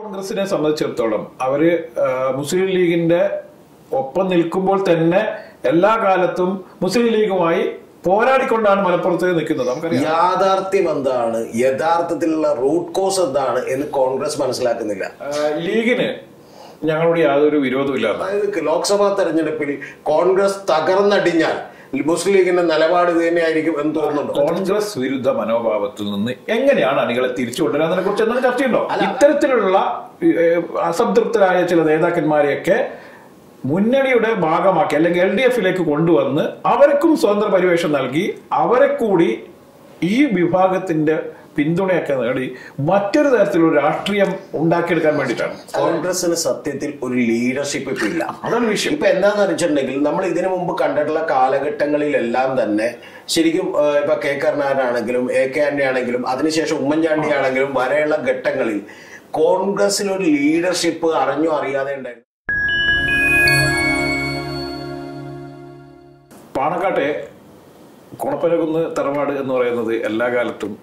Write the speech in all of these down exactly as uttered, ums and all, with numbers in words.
കോൺഗ്രസിനെ സംബന്ധിച്ചിടത്തോളം അവര് മുസ്ലിം ലീഗിന്റെ ഒപ്പം നിൽക്കുമ്പോൾ തന്നെ എല്ലാ കാലത്തും മുസ്ലിം ലീഗുമായി പോരാടിക്കൊണ്ടാണ് മലപ്പുറത്ത് നിൽക്കുന്നത്. നമുക്കറിയാം യാഥാർത്ഥ്യം എന്താണ്, യഥാർത്ഥത്തിലുള്ള റൂട്ട് കോസ് എന്താണ് എന്ന് കോൺഗ്രസ് മനസ്സിലാക്കുന്നില്ല. ലീഗിന് ഞങ്ങളോട് യാതൊരു വിരോധമില്ല. അതായത് ലോക്സഭാ തെരഞ്ഞെടുപ്പിൽ കോൺഗ്രസ് തകർന്നടിഞ്ഞാൽ മുസ്ലിം ലീഗിന്റെ നിലപാട് ഇത് തന്നെയായിരിക്കും എന്ന് തോന്നുന്നുണ്ട്. കോൺഗ്രസ് വിരുദ്ധ മനോഭാവത്തിൽ നിന്ന് എങ്ങനെയാണ് അണികളെ തിരിച്ചു കൊണ്ടുവരാതിനെ കുറിച്ച് എന്താണ് ചർച്ചയുണ്ടോ? ഇത്തരത്തിലുള്ള അസംതൃപ്തരായ ചില നേതാക്കന്മാരെയൊക്കെ മുന്നണിയുടെ ഭാഗമാക്കി അല്ലെങ്കിൽ എൽ ഡി എഫിലേക്ക് കൊണ്ടുവന്ന് അവർക്കും സ്വതന്ത്ര പരിവേഷം നൽകി അവരെ കൂടി ഈ വിഭാഗത്തിന്റെ പിന്തുണയൊക്കെ നേടി മറ്റൊരു തരത്തിലുള്ള രാഷ്ട്രീയം ഉണ്ടാക്കിയെടുക്കാൻ വേണ്ടിയിട്ടാണ്. കോൺഗ്രസിന് സത്യത്തിൽ ഒരു ലീഡർഷിപ്പ് ഇപ്പൊ ഇല്ല. അതാണ് വിഷയം. ഇപ്പൊ എന്താന്ന് വെച്ചിട്ടുണ്ടെങ്കിൽ നമ്മൾ ഇതിനു മുമ്പ് കണ്ടിട്ടുള്ള കാലഘട്ടങ്ങളിലെല്ലാം തന്നെ ശരിക്കും ഇപ്പൊ കെ കരുണാകരനാണെങ്കിലും എ കെ ആന്റണി ആണെങ്കിലും അതിനുശേഷം ഉമ്മൻചാണ്ടി ആണെങ്കിലും വരെയുള്ള ഘട്ടങ്ങളിൽ കോൺഗ്രസിന് ഒരു ലീഡർഷിപ്പ് അറിഞ്ഞോ അറിയാതെ ഉണ്ടായിരുന്നു. പാണക്കാട്ടെ കുണപ്പനകുന്ന് തറവാട് എന്ന് പറയുന്നത് എല്ലാ കാലത്തും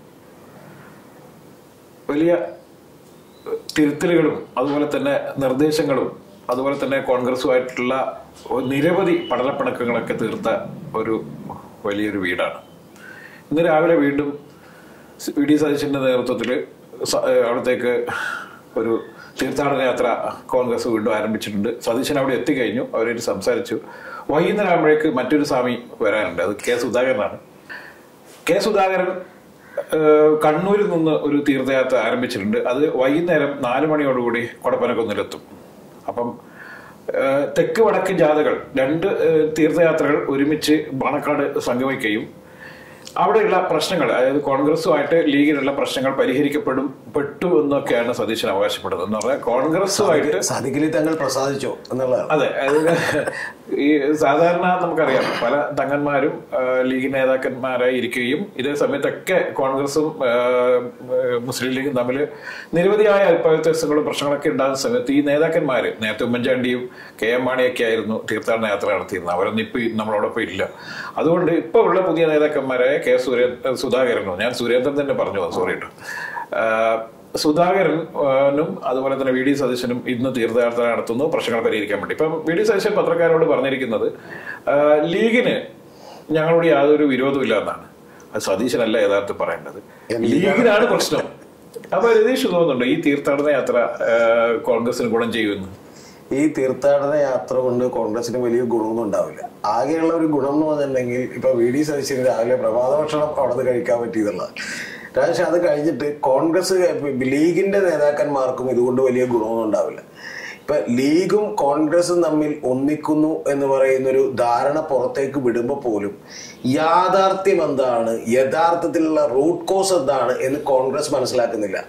വലിയ തിരുത്തലുകളും അതുപോലെ തന്നെ നിർദ്ദേശങ്ങളും അതുപോലെ തന്നെ കോൺഗ്രസുമായിട്ടുള്ള നിരവധി പടലപ്പിണക്കങ്ങളൊക്കെ തീർത്ത ഒരു വലിയൊരു വീടാണ്. ഇന്ന് രാവിലെ വീണ്ടും വി ഡി സതീശന്റെ നേതൃത്വത്തിൽ അവിടത്തേക്ക് ഒരു തീർത്ഥാടന യാത്ര കോൺഗ്രസ് വീണ്ടും ആരംഭിച്ചിട്ടുണ്ട്. സതീശൻ അവിടെ എത്തിക്കഴിഞ്ഞു, അവരായിട്ട് സംസാരിച്ചു. വൈകുന്നേരം ആകുമ്പോഴേക്ക് മറ്റൊരു സ്വാമി വരാനുണ്ട്, അത് കെ സുധാകരനാണ്. കെ സുധാകരൻ കണ്ണൂരിൽ നിന്ന് ഒരു തീർത്ഥയാത്ര ആരംഭിച്ചിട്ടുണ്ട്. അത് വൈകുന്നേരം നാലു മണിയോടുകൂടി കൊടപ്പനക്കുന്നിലെത്തും. അപ്പം തെക്ക് വടക്ക് ജാഥകൾ രണ്ട് തീർത്ഥയാത്രകൾ ഒരുമിച്ച് പാണക്കാട് സംഗമിക്കുകയും അവിടെയുള്ള പ്രശ്നങ്ങൾ, അതായത് കോൺഗ്രസുമായിട്ട് ലീഗിനുള്ള പ്രശ്നങ്ങൾ പരിഹരിക്കപ്പെടും പെട്ടു എന്നൊക്കെയാണ് സതീശൻ അവകാശപ്പെടുന്നത്. എന്ന് പറഞ്ഞാൽ കോൺഗ്രസുമായിട്ട് സാധിക്കലി തങ്ങൾ പ്രസാദിച്ചോ എന്നുള്ളതാണ്. അതെ, ഈ സാധാരണ നമുക്കറിയാം പല തങ്ങന്മാരും ലീഗ് നേതാക്കന്മാരായി ഇരിക്കുകയും ഇതേ സമയത്തൊക്കെ കോൺഗ്രസും മുസ്ലിം ലീഗും തമ്മിൽ നിരവധിയായ അഭിപ്രായ വ്യത്യാസങ്ങളും പ്രശ്നങ്ങളൊക്കെ ഉണ്ടാകുന്ന സമയത്ത് ഈ നേതാക്കന്മാര് നേരത്തെ ഉമ്മൻചാണ്ടിയും കെ എം മാണിയൊക്കെ ആയിരുന്നു തീർത്ഥാടന യാത്ര നടത്തിയിരുന്നത്. അവരൊന്നും ഇപ്പൊ നമ്മളോടൊപ്പം ഇല്ല. അതുകൊണ്ട് ഇപ്പൊ ഉള്ള പുതിയ നേതാക്കന്മാരായ കെ സുരേന്ദ്ര സുധാകരനോ ഞാൻ സുരേന്ദ്രൻ തന്നെ പറഞ്ഞു സോറി കേട്ടോ സുധാകരനും അതുപോലെ തന്നെ വി ഡി സതീശനും ഇന്ന് തീർത്ഥയാത്ര നടത്തുന്നു പ്രശ്നങ്ങൾ പരിഹരിക്കാൻ വേണ്ടി. ഇപ്പം വി ഡി സതീശൻ പത്രക്കാരോട് പറഞ്ഞിരിക്കുന്നത് ലീഗിന് ഞങ്ങളോട് യാതൊരു വിരോധമില്ല എന്നാണ്. അത് സതീശനല്ല യഥാർത്ഥത്തിൽ പറയേണ്ടത്, ലീഗിനാണ് പ്രശ്നം. അപ്പൊ രതീഷ് തോന്നുന്നുണ്ടോ ഈ തീർത്ഥാടന യാത്ര കോൺഗ്രസിന് ഗുണം ചെയ്യുമെന്ന്? ഈ തീർത്ഥാടന യാത്ര കൊണ്ട് കോൺഗ്രസിന് വലിയ ഗുണമൊന്നും ഉണ്ടാവില്ല. ആകെയുള്ള ഒരു ഗുണം എന്ന് പറഞ്ഞിട്ടുണ്ടെങ്കിൽ ഇപ്പൊ വി ഡി സതീശന് രാവിലെ പ്രഭാത ഭക്ഷണം അവിടെ നിന്ന് കഴിക്കാൻ പറ്റിയതുള്ളതാണ്. പക്ഷെ അത് കഴിഞ്ഞിട്ട് കോൺഗ്രസ് ലീഗിന്റെ നേതാക്കന്മാർക്കും ഇതുകൊണ്ട് വലിയ ഗുണമൊന്നും ഉണ്ടാവില്ല. ഇപ്പൊ ലീഗും കോൺഗ്രസും തമ്മിൽ ഒന്നിക്കുന്നു എന്ന് പറയുന്നൊരു ധാരണ പുറത്തേക്ക് വിടുമ്പോൾ പോലും യാഥാർത്ഥ്യം എന്താണ്, യഥാർത്ഥത്തിലുള്ള റൂട്ട് കോസ് എന്താണ് എന്ന് കോൺഗ്രസ് മനസ്സിലാക്കുന്നില്ല.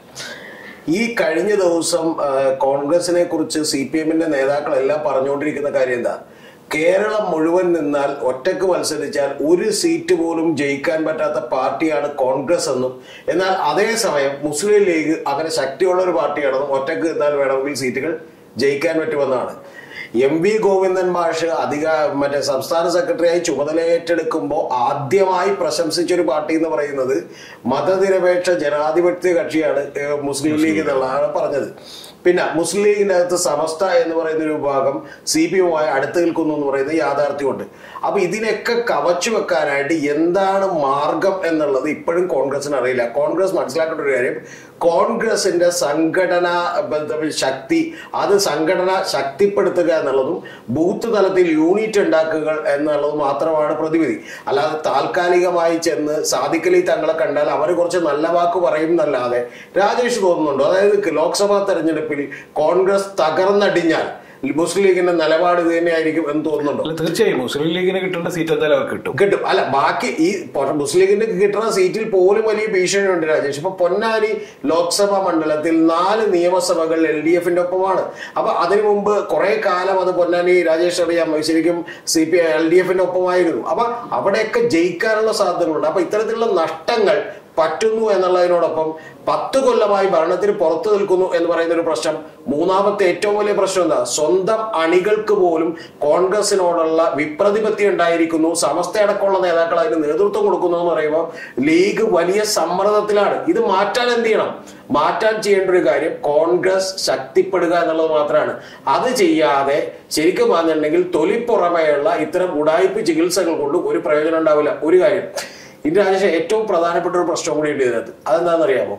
ഈ കഴിഞ്ഞ ദിവസം കോൺഗ്രസിനെ കുറിച്ച് സി പി എമ്മിന്റെ നേതാക്കളെല്ലാം പറഞ്ഞുകൊണ്ടിരിക്കുന്ന കാര്യം എന്താ, കേരളം മുഴുവൻ നിന്നാൽ ഒറ്റക്ക് മത്സരിച്ചാൽ ഒരു സീറ്റ് പോലും ജയിക്കാൻ പറ്റാത്ത പാർട്ടിയാണ് കോൺഗ്രസ് എന്നും, എന്നാൽ അതേസമയം മുസ്ലിം ലീഗ് അങ്ങനെ ശക്തിയുള്ള ഒരു പാർട്ടിയാണെന്നും ഒറ്റക്ക് നിന്നാൽ വേണമെങ്കിൽ സീറ്റുകൾ ജയിക്കാൻ പറ്റുമെന്നാണ്. എം വി ഗോവിന്ദൻ മാഷ് അധിക മറ്റേ സംസ്ഥാന സെക്രട്ടറിയായി ചുമതല ഏറ്റെടുക്കുമ്പോൾ ആദ്യമായി പ്രശംസിച്ചൊരു പാർട്ടി എന്ന് പറയുന്നത് മതനിരപേക്ഷ ജനാധിപത്യ കക്ഷിയാണ് മുസ്ലിം ലീഗ് എന്നുള്ളതാണ് പറഞ്ഞത്. പിന്നെ മുസ്ലിം ലീഗിന്റെ അകത്ത് സമസ്ത എന്ന് പറയുന്ന ഒരു വിഭാഗം സി പി എമ്മുമായി അടുത്ത് നിൽക്കുന്നു എന്ന് പറയുന്നത് യാഥാർത്ഥ്യമുണ്ട്. അപ്പൊ ഇതിനൊക്കെ കവച്ചു വെക്കാനായിട്ട് എന്താണ് മാർഗം എന്നുള്ളത് ഇപ്പോഴും കോൺഗ്രസിന് അറിയില്ല. കോൺഗ്രസ് മനസ്സിലാക്കേണ്ട ഒരു കാര്യം, കോൺഗ്രസിന്റെ സംഘടനാ ശക്തി അത് സംഘടന ശക്തിപ്പെടുത്തുക എന്നുള്ളതും ബൂത്ത് തലത്തിൽ യൂണിറ്റ് ഉണ്ടാക്കുക എന്നുള്ളത് മാത്രമാണ് പ്രതിവിധി. അല്ലാതെ താൽക്കാലികമായി ചെന്ന് സാദിഖലി തങ്ങളെ കണ്ടാൽ അവർ കുറച്ച് നല്ല വാക്ക് പറയും എന്നല്ലാതെ രാജേഷ് തോന്നുന്നുണ്ടോ? അതായത് ലോക്സഭാ തെരഞ്ഞെടുപ്പിൽ കോൺഗ്രസ് തകർന്നടിഞ്ഞാൽ മുസ്ലിം ലീഗിന്റെ നിലപാട് ഇത് തന്നെയായിരിക്കും എന്ന് തോന്നുന്നുണ്ടോ? തീർച്ചയായും മുസ്ലിം ലീഗിന് കിട്ടേണ്ട സീറ്റ് എന്തായാലും അവർക്ക് കിട്ടും കിട്ടും അല്ല ബാക്കി ഈ മുസ്ലിം ലീഗിന് കിട്ടുന്ന സീറ്റിൽ പോലും വലിയ ഭീഷണിയുണ്ട് രാജേഷ്. ഇപ്പൊ പൊന്നാനി ലോക്സഭാ മണ്ഡലത്തിൽ നാല് നിയമസഭകൾ എൽ ഡി എഫിന്റെ ഒപ്പമാണ്. അപ്പൊ അതിനു മുമ്പ് കുറെ കാലം അത് പൊന്നാനി രാജേഷ് അറിയാം ശരിക്കും സി പി എൽ ഡി എഫിന്റെ ഒപ്പമായിരുന്നു. അപ്പൊ അവിടെയൊക്കെ ജയിക്കാനുള്ള സാധ്യതകളുണ്ട്. അപ്പൊ ഇത്തരത്തിലുള്ള നഷ്ടങ്ങൾ പറ്റുന്നു എന്നുള്ളതിനോടൊപ്പം പത്ത് കൊല്ലമായി ഭരണത്തിന് പുറത്തു നിൽക്കുന്നു എന്ന് പറയുന്ന ഒരു പ്രശ്നം. മൂന്നാമത്തെ ഏറ്റവും വലിയ പ്രശ്നം എന്താ? സ്വന്തം അണികൾക്ക് പോലും കോൺഗ്രസിനോടുള്ള വിപ്രതിപത്തി ഉണ്ടായിരിക്കുന്നു. സമസ്തയടക്കമുള്ള നേതാക്കൾ അതിന് നേതൃത്വം കൊടുക്കുന്നു എന്ന് പറയുമ്പോൾ ലീഗ് വലിയ സമ്മർദ്ദത്തിലാണ്. ഇത് മാറ്റാൻ എന്ത് ചെയ്യണം? മാറ്റാൻ ചെയ്യേണ്ട ഒരു കാര്യം കോൺഗ്രസ് ശക്തിപ്പെടുക എന്നുള്ളത് മാത്രമാണ്. അത് ചെയ്യാതെ ശരിക്കും പറഞ്ഞിട്ടുണ്ടെങ്കിൽ തൊലിപ്പുറമെയുള്ള ഇത്തരം ഉടായ്പ ചികിത്സകൾ കൊണ്ട് ഒരു പ്രയോജനം ഉണ്ടാവില്ല. ഒരു കാര്യം ഇതിന്റെ രാജേഷ് ഏറ്റവും പ്രധാനപ്പെട്ട ഒരു പ്രശ്നം കൂടി ഉണ്ട് ഇതിനകത്ത്. അതെന്താണെന്നറിയാമോ?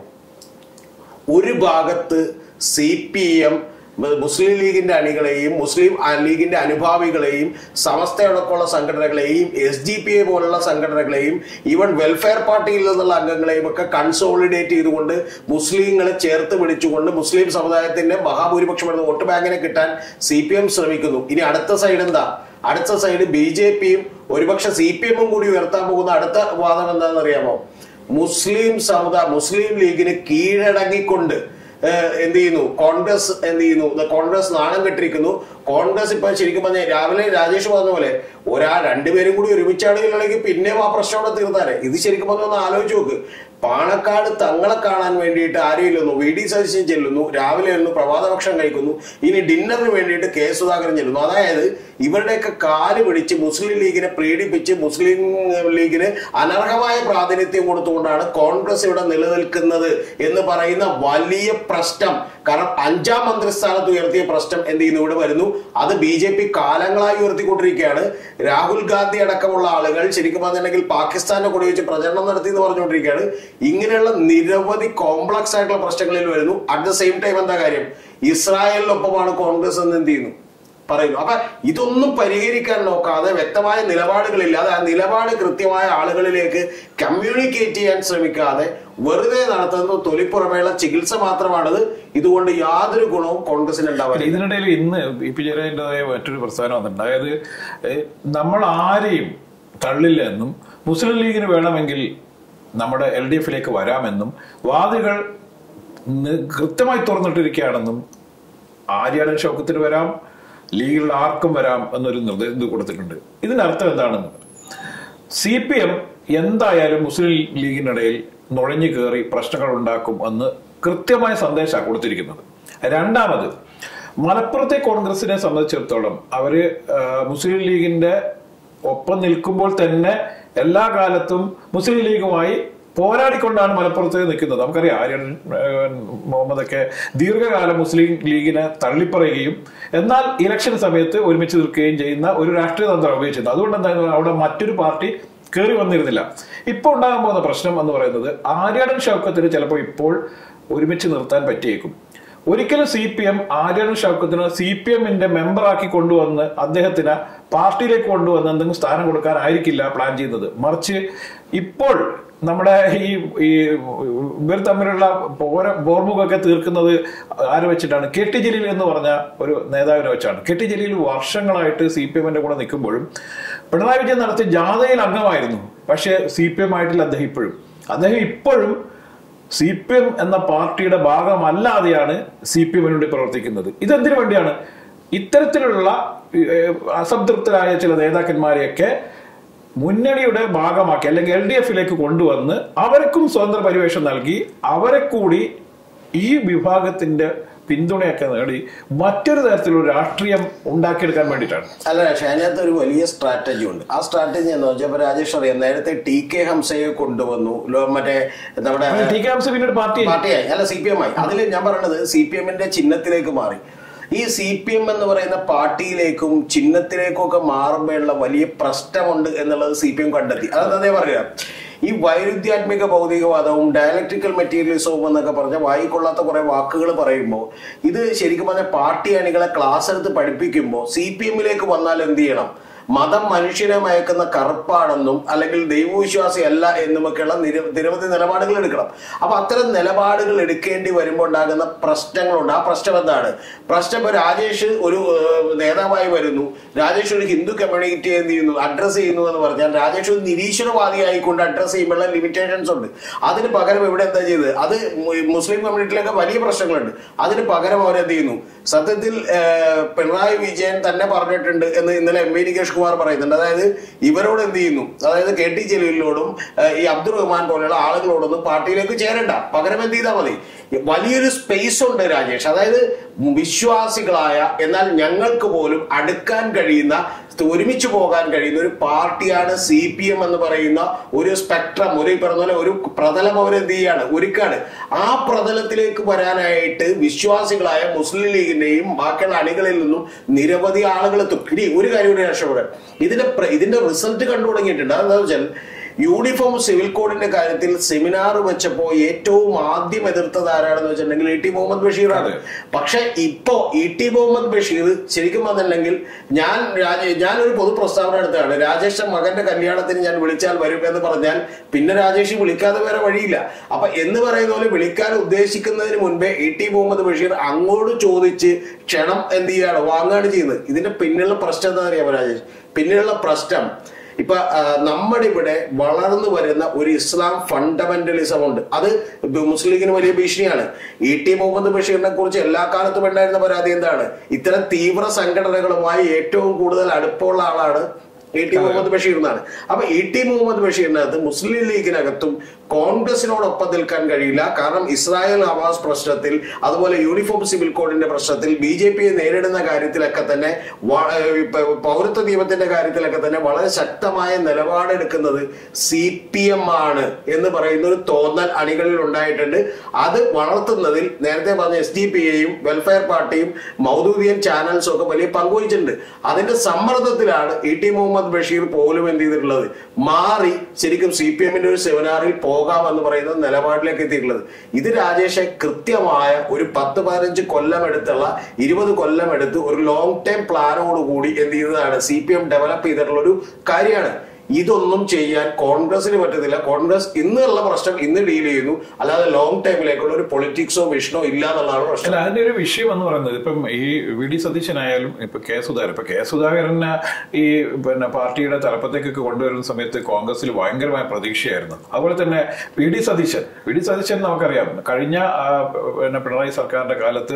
ഒരു ഭാഗത്ത് സി പി എം മുസ്ലിം ലീഗിന്റെ അണികളെയും മുസ്ലിം ലീഗിന്റെ അനുഭാവികളെയും സമസ്തയടക്കമുള്ള സംഘടനകളെയും എസ് ഡി പി എ പോലുള്ള സംഘടനകളെയും ഈവൻ വെൽഫെയർ പാർട്ടിയിൽ നിന്നുള്ള അംഗങ്ങളെയും ഒക്കെ കൺസോളിഡേറ്റ് ചെയ്തുകൊണ്ട് മുസ്ലിങ്ങളെ ചേർത്ത് പിടിച്ചുകൊണ്ട് മുസ്ലിം സമുദായത്തിന്റെ മഹാഭൂരിപക്ഷം വരുന്ന വോട്ട് ബാങ്കിനെ കിട്ടാൻ സി പി എം ശ്രമിക്കുന്നു. ഇനി അടുത്ത സൈഡ് എന്താ? അടുത്ത സൈഡ് ബി ജെ പിയും ഒരുപക്ഷെ സി പി എമ്മും കൂടി ഉയർത്താൻ പോകുന്ന അടുത്ത വാദം എന്താണെന്ന് അറിയാമോ? മുസ്ലിം സമുദായ മുസ്ലിം ലീഗിന് കീഴടങ്ങിക്കൊണ്ട് എന്ത് ചെയ്യുന്നു? കോൺഗ്രസ് എന്ത് ചെയ്യുന്നു? കോൺഗ്രസ് നാണം കെട്ടിരിക്കുന്നു. കോൺഗ്രസ് ഇപ്പൊ ശരിക്കും പറഞ്ഞ രാവിലെ രാജേഷ് പറഞ്ഞ പോലെ ഒരാ രണ്ടുപേരും കൂടി ഒരുമിച്ചാണെങ്കിൽ പിന്നെയും ആ പ്രശ്നം അവിടെ തീർത്താനെ. ഇത് ശരിക്കും പറഞ്ഞ ഒന്ന് ആലോചിച്ച് നോക്ക്. പാണക്കാട് തങ്ങളെ കാണാൻ വേണ്ടിയിട്ട് ആരും ഇല്ലെന്നു, വി ഡി സതീശൻ ചെല്ലുന്നു, രാവിലെ ഇരുന്നു പ്രഭാത ഭക്ഷണം കഴിക്കുന്നു, ഇനി ഡിന്നറിന് വേണ്ടിയിട്ട് കെ സുധാകരൻ ചെല്ലുന്നു. അതായത് ഇവരുടെയൊക്കെ കാല് പിടിച്ച് മുസ്ലിം ലീഗിനെ പ്രീഡിപ്പിച്ച് മുസ്ലിം ലീഗിന് അനർഹമായ പ്രാതിനിധ്യം കൊടുത്തുകൊണ്ടാണ് കോൺഗ്രസ് ഇവിടെ നിലനിൽക്കുന്നത് എന്ന് പറയുന്ന വലിയ പ്രശ്നം. കാരണം അഞ്ചാം മന്ത്രിസ്ഥാനത്ത് ഉയർത്തിയ പ്രശ്നം എന്ത് ചെയ്യുന്നു? ഇവിടെ വരുന്നു. അത് ബി ജെ പി കാലങ്ങളായി ഉയർത്തിക്കൊണ്ടിരിക്കുകയാണ്. രാഹുൽ ഗാന്ധി അടക്കമുള്ള ആളുകൾ ശരിക്കും പറഞ്ഞിട്ടുണ്ടെങ്കിൽ പാകിസ്ഥാനെ കൂടി വെച്ച് പ്രചരണം നടത്തി എന്ന് പറഞ്ഞുകൊണ്ടിരിക്കുകയാണ്. ഇങ്ങനെയുള്ള നിരവധി കോംപ്ലക്സ് ആയിട്ടുള്ള പ്രശ്നങ്ങളിൽ വരുന്നു. അറ്റ് ദ സെയിം ടൈം എന്താ കാര്യം? ഇസ്രായേലിനൊപ്പമാണ് കോൺഗ്രസ് എന്ന് എന്ത് ചെയ്യുന്നു? പറയുന്നു. അപ്പൊ ഇതൊന്നും പരിഹരിക്കാൻ നോക്കാതെ വ്യക്തമായ നിലപാടുകളില്ലാതെ ആ നിലപാട് കൃത്യമായ ആളുകളിലേക്ക് കമ്മ്യൂണിക്കേറ്റ് ചെയ്യാൻ ശ്രമിക്കാതെ വെറുതെ നടത്തുന്ന തൊലിപ്പുറമേയുള്ള ചികിത്സ മാത്രമാണത്. ഇതുകൊണ്ട് യാതൊരു ഗുണവും കോൺഗ്രസിന് ഉണ്ടാവില്ല. ഇതിനിടയിൽ ഇന്ന് ഇ പി ജയരാജന്റേതായ മറ്റൊരു പ്രസ്ഥാനം വന്നിട്ടുണ്ട്. അതായത് നമ്മൾ ആരെയും തള്ളില്ല എന്നും മുസ്ലിം ലീഗിന് വേണമെങ്കിൽ നമ്മുടെ എൽ ഡി എഫിലേക്ക് വരാമെന്നും വാതിലുകൾ കൃത്യമായി തുറന്നിട്ടിരിക്കുകയാണെന്നും ആര്യാടൻ ഷൗക്കത്തിന് വരാം, ലീഗിൽ ആർക്കും വരാം എന്നൊരു നിർദ്ദേശം ഇത് കൊടുത്തിട്ടുണ്ട്. ഇതിനർത്ഥം എന്താണെന്ന് സി പി എം എന്തായാലും മുസ്ലിം ലീഗിനിടയിൽ നുഴഞ്ഞു കയറി പ്രശ്നങ്ങൾ ഉണ്ടാക്കും എന്ന് കൃത്യമായ സന്ദേശമാണ് കൊടുത്തിരിക്കുന്നത്. രണ്ടാമത്, മലപ്പുറത്തെ കോൺഗ്രസിനെ സംബന്ധിച്ചിടത്തോളം അവര് മുസ്ലിം ലീഗിന്റെ ഒപ്പം നിൽക്കുമ്പോൾ തന്നെ എല്ലാ കാലത്തും മുസ്ലിം ലീഗുമായി പോരാടിക്കൊണ്ടാണ് മലപ്പുറത്ത് നിൽക്കുന്നത്. നമുക്കറിയാം ആര്യൻ മുഹമ്മദൊക്കെ ദീർഘകാലം മുസ്ലിം ലീഗിനെ തള്ളിപ്പറയുകയും എന്നാൽ ഇലക്ഷൻ സമയത്ത് ഒരുമിച്ച് നിൽക്കുകയും ചെയ്യുന്ന ഒരു രാഷ്ട്രീയ തന്ത്രം ഉപയോഗിച്ചിരുന്നത്. അതുകൊണ്ട് എന്താ അവിടെ മറ്റൊരു പാർട്ടി കയറി വന്നിരുന്നില്ല. ഇപ്പൊ ഉണ്ടാകാൻ പോകുന്ന പ്രശ്നം എന്ന് പറയുന്നത് ആര്യാടൻ ഷൗക്കത്തിന് ചിലപ്പോൾ ഇപ്പോൾ ഒരുമിച്ച് നിർത്താൻ പറ്റിയേക്കും. ഒരിക്കലും സി പി എം ആര്യാടൻ ഷൗക്കത്തിന് സി പി എമ്മിന്റെ മെമ്പറാക്കി കൊണ്ടുവന്ന് അദ്ദേഹത്തിന് പാർട്ടിയിലേക്ക് കൊണ്ടുവന്ന് എന്തെങ്കിലും സ്ഥാനം കൊടുക്കാനായിരിക്കില്ല പ്ലാൻ ചെയ്യുന്നത്. മറിച്ച് ഇപ്പോൾ നമ്മുടെ ഈ ഈ ഇവർ തമ്മിലുള്ള പോര ബോർമുഖമൊക്കെ തീർക്കുന്നത് ആര് വെച്ചിട്ടാണ്? കെ ടി ജലീൽ എന്ന് പറഞ്ഞ ഒരു നേതാവിനെ വെച്ചാണ്. കെ ടി ജലീൽ വർഷങ്ങളായിട്ട് സി പി എമ്മിന്റെ കൂടെ നിൽക്കുമ്പോഴും പിണറായി വിജയൻ നടത്തിയ ജാഥയിൽ അംഗമായിരുന്നു. പക്ഷെ സി പി എം ആയിട്ടില്ല അദ്ദേഹം ഇപ്പോഴും. അദ്ദേഹം ഇപ്പോഴും സി പി എം എന്ന പാർട്ടിയുടെ ഭാഗമല്ലാതെയാണ് സി പി എമ്മിന് വേണ്ടി പ്രവർത്തിക്കുന്നത്. ഇതെന്തിനു വേണ്ടിയാണ്? ഇത്തരത്തിലുള്ള അസംതൃപ്തരായ ചില നേതാക്കന്മാരെയൊക്കെ മുന്നണിയുടെ ഭാഗമാക്കി അല്ലെങ്കിൽ എൽ ഡി എഫിലേക്ക് കൊണ്ടുവന്ന് അവർക്കും സ്വതന്ത്ര പരിവേഷം നൽകി അവരെ കൂടി ഈ വിഭാഗത്തിന്റെ പിന്തുണയൊക്കെ നേടി മറ്റൊരു തരത്തിലുള്ള രാഷ്ട്രീയം ഉണ്ടാക്കിയെടുക്കാൻ വേണ്ടിയിട്ടാണ്. അല്ല, പക്ഷെ അതിനകത്ത് ഒരു വലിയ സ്ട്രാറ്റജി ഉണ്ട്. ആ സ്ട്രാറ്റജി എന്ന് വെച്ചാൽ രാജേഷ് അറിയാം, നേരത്തെ ടി കെ ഹംസയെ കൊണ്ടുവന്നു, മറ്റേ നമ്മുടെ ടി കെ ഹംസ പിന്നീട് പാർട്ടി പാർട്ടിയായി അല്ല സി പി എം ആയി. അതിൽ ഞാൻ പറയുന്നത് സി പി എമ്മിന്റെ ചിഹ്നത്തിലേക്ക് മാറി. ഈ സി പി എം എന്ന് പറയുന്ന പാർട്ടിയിലേക്കും ചിഹ്നത്തിലേക്കും ഒക്കെ മാറുമ്പോഴുള്ള വലിയ പ്രശ്നമുണ്ട് എന്നുള്ളത് സി പി എം കണ്ടെത്തി. അതെന്താ പറയാ, ഈ വൈരുദ്ധ്യാത്മിക ഭൗതികവാദവും ഡയലക്ട്രിക്കൽ മെറ്റീരിയലിസവും എന്നൊക്കെ പറഞ്ഞ വായിക്കൊള്ളാത്ത കുറെ വാക്കുകൾ പറയുമ്പോൾ ഇത് ശരിക്കും പറഞ്ഞ പാർട്ടി അണികളെ ക്ലാസ് എടുത്ത് പഠിപ്പിക്കുമ്പോൾ സി പി എമ്മിലേക്ക് വന്നാൽ എന്ത് ചെയ്യണം? മതം മനുഷ്യനെ മയക്കുന്ന കറുപ്പാണെന്നും അല്ലെങ്കിൽ ദൈവവിശ്വാസി അല്ല എന്നുമൊക്കെയുള്ള നിര നിരവധി നിലപാടുകൾ എടുക്കണം. അപ്പൊ അത്തരം നിലപാടുകൾ എടുക്കേണ്ടി വരുമ്പോൾ ഉണ്ടാകുന്ന പ്രശ്നങ്ങളുണ്ട്. ആ പ്രശ്നം എന്താണ്? പ്രശ്നം ഇപ്പൊ രാജേഷ് ഒരു നേതാവായി വരുന്നു, രാജേഷ് ഒരു ഹിന്ദു കമ്മ്യൂണിറ്റി എന്ത് ചെയ്യുന്നു അഡ്രസ് ചെയ്യുന്നു എന്ന് പറഞ്ഞാൽ രാജേഷ് ഒരു നിരീശ്വരവാദിയായിക്കൊണ്ട് അഡ്രസ് ചെയ്യുമ്പോഴുള്ള ലിമിറ്റേഷൻസ് ഉണ്ട്. അതിന് പകരം ഇവിടെ എന്താ ചെയ്തത്? അത് മുസ്ലിം കമ്മ്യൂണിറ്റിയിലൊക്കെ വലിയ പ്രശ്നങ്ങളുണ്ട്. അതിന് പകരം അവരെന്ത് ചെയ്യുന്നു? സത്യത്തിൽ പിണറായി വിജയൻ തന്നെ പറഞ്ഞിട്ടുണ്ട് എന്ന് ഇന്നലെ എം വി നികേഷ് രമേഷ് കുമാർ പറയുന്നുണ്ട്. അതായത് ഇവരോട് എന്ത് ചെയ്യുന്നു, അതായത് കെ ടി ജലീലിനോടും ഈ അബ്ദുൾ റഹ്മാൻ പോലെയുള്ള ആളുകളോടൊന്നും പാർട്ടിയിലേക്ക് ചേരണ്ട, പകരം എന്ത് ചെയ്താൽ മതി. വലിയൊരു സ്പേസ് ഉണ്ട് രാജേഷ്. അതായത് വിശ്വാസികളായ എന്നാൽ ഞങ്ങൾക്ക് പോലും അടുക്കാൻ കഴിയുന്ന, ഒരുമിച്ച് പോകാൻ കഴിയുന്ന ഒരു പാർട്ടിയാണ് സി പി എം എന്ന് പറയുന്ന ഒരു സ്പെക്ട്രം, ഒരു പറഞ്ഞ പോലെ ഒരു പ്രതലം അവരെന്ത് ചെയ്യാണ്, ഒരുക്കാണ്. ആ പ്രതലത്തിലേക്ക് വരാനായിട്ട് വിശ്വാസികളായ മുസ്ലിം ലീഗിന്റെയും ബാക്കിയുള്ള അണികളിൽ നിന്നും നിരവധി ആളുകൾ എത്തും. ഇനി ഒരു കാര്യം കൂടി രക്ഷപ്പെടാൻ, ഇതിന്റെ ഇതിന്റെ റിസൾട്ട് കണ്ടു തുടങ്ങിയിട്ടുണ്ട്. അതെന്താ വെച്ചാൽ യൂണിഫോം സിവിൽ കോഡിന്റെ കാര്യത്തിൽ സെമിനാർ വെച്ചപ്പോ ഏറ്റവും ആദ്യം എതിർത്തത് ആരാണെന്ന് വെച്ചിട്ടുണ്ടെങ്കിൽ ഇ ടി മുഹമ്മദ് ബഷീറാണ്. പക്ഷെ ഇപ്പോ ഇ ടി മുഹമ്മദ് ബഷീർ ശരിക്കും വന്നിട്ടുണ്ടെങ്കിൽ ഞാൻ ഞാനൊരു പൊതു പ്രസ്താവന എടുത്തതാണ്, രാജേഷിന്റെ മകന്റെ കല്യാണത്തിന് ഞാൻ വിളിച്ചാൽ വരും എന്ന് പറഞ്ഞാൽ പിന്നെ രാജേഷ് വിളിക്കാതെ വേറെ വഴിയില്ല. അപ്പൊ എന്ന് പറയുന്ന പോലെ വിളിക്കാൻ ഉദ്ദേശിക്കുന്നതിന് മുൻപേ ഇ ടി മുഹമ്മദ് ബഷീർ അങ്ങോട്ട് ചോദിച്ച് ക്ഷണം എന്ത് ചെയ്യാണ്, വാങ്ങുകയാണ് ചെയ്യുന്നത്. ഇതിന്റെ പിന്നിലുള്ള പ്രശ്നം എന്താ അറിയാമോ രാജേഷ്? പിന്നിലുള്ള പ്രശ്നം ഇപ്പൊ നമ്മുടെ ഇവിടെ വളർന്നു വരുന്ന ഒരു ഇസ്ലാം ഫണ്ടമെന്റലിസം ഉണ്ട്. അത് മുസ്ലിം ലീഗിന് വലിയ ഭീഷണിയാണ്. ഇ ടി മുഹമ്മദ് ബഷീറിനെ കുറിച്ച് എല്ലാ കാലത്തും ഉണ്ടായിരുന്ന പരാതി എന്താണ്? ഇത്തരം തീവ്ര സംഘടനകളുമായി ഏറ്റവും കൂടുതൽ അടുപ്പമുള്ള ആളാണ് ഇ ടി മുഹമ്മദ് ബഷീർ എന്നാണ്. അപ്പൊ ഇ ടി മുഹമ്മദ് ബഷീറിനകത്ത് മുസ്ലിം ലീഗിനകത്തും കോൺഗ്രസിനോടൊപ്പം നിൽക്കാൻ കഴിയില്ല. കാരണം ഇസ്രായേൽ ഹമാസ് പ്രശ്നത്തിൽ, അതുപോലെ യൂണിഫോം സിവിൽ കോഡിന്റെ പ്രശ്നത്തിൽ, ബി ജെ പിയെ നേരിടുന്ന കാര്യത്തിലൊക്കെ തന്നെ, പൗരത്വ നിയമത്തിന്റെ കാര്യത്തിലൊക്കെ തന്നെ വളരെ ശക്തമായ നിലപാടെടുക്കുന്നത് സി പി എം ആണ് എന്ന് പറയുന്ന ഒരു തോന്നൽ അണികളിൽ ഉണ്ടായിട്ടുണ്ട്. അത് വളർത്തുന്നതിൽ നേരത്തെ പറഞ്ഞ എസ് ഡി പി എയും വെൽഫെയർ പാർട്ടിയും മൗദൂദിയൻ ചാനൽസും ഒക്കെ വലിയ പങ്കുവഹിച്ചിട്ടുണ്ട്. അതിന്റെ സമ്മർദ്ദത്തിലാണ് ഇ ടി മുഹമ്മദ് ബഷീർ പോലും എന്ത് ചെയ്തിട്ടുള്ളത്, മാറി ശരിക്കും സി പി എമ്മിന്റെ ഒരു സെമിനാറിൽ പോകാമെന്ന് പറയുന്ന നിലപാടിലേക്ക് എത്തിയിട്ടുള്ളത്. ഇത് രാജേഷെ കൃത്യമായ ഒരു പത്ത് പതിനഞ്ച് കൊല്ലം എടുത്തുള്ള ഇരുപത് കൊല്ലം എടുത്ത് ഒരു ലോങ് ടൈം പ്ലാനോടുകൂടി എന്ത് ചെയ്തതാണ് സി പി എം ഡെവലപ്പ് ചെയ്തിട്ടുള്ള ഒരു കാര്യമാണ്. ഇതൊന്നും ചെയ്യാൻ കോൺഗ്രസിന് പറ്റത്തില്ല. കോൺഗ്രസ് ഇന്നുള്ള പ്രശ്നം ഇന്ന് ഡീൽ ചെയ്യുന്നു, അല്ലാതെ ലോങ് ടൈമിലേക്കുള്ള ഒരു പൊളിറ്റിക്സോ വിഷനോ ഇല്ല എന്നുള്ളതാണ് പ്രശ്നം. അതിന്റെ ഒരു വിഷയം എന്ന് പറയുന്നത്, ഇപ്പം ഈ വി ഡി സതീശനായാലും ഇപ്പൊ കെ സുധാകരൻ, ഇപ്പൊ കെ സുധാകരനെ ഈ പിന്നെ പാർട്ടിയുടെ തലപ്പത്തേക്കൊക്കെ കൊണ്ടുവരുന്ന സമയത്ത് കോൺഗ്രസിൽ ഭയങ്കരമായ പ്രതീക്ഷയായിരുന്നു. അതുപോലെ തന്നെ V D Satheesan V D Satheesan നമുക്കറിയാം, കഴിഞ്ഞ പിന്നെ പിണറായി സർക്കാരിന്റെ കാലത്ത്